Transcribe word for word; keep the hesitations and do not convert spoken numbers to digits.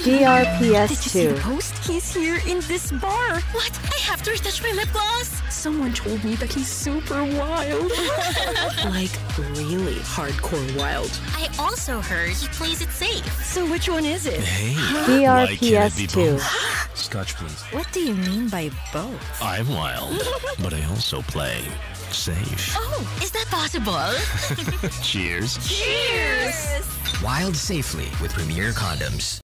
D R P S Did you see two. the post? He's here in this bar. What? I have to retouch my lip gloss? Someone told me that he's super wild. Like, really hardcore wild. I also heard he plays it safe. So which one is it? Hey, D R why P can't S it be two. both? Scotch, please. What do you mean by both? I'm wild, but I also play safe. Oh, is that possible? Cheers. Cheers! Wild safely with Premiere Condoms.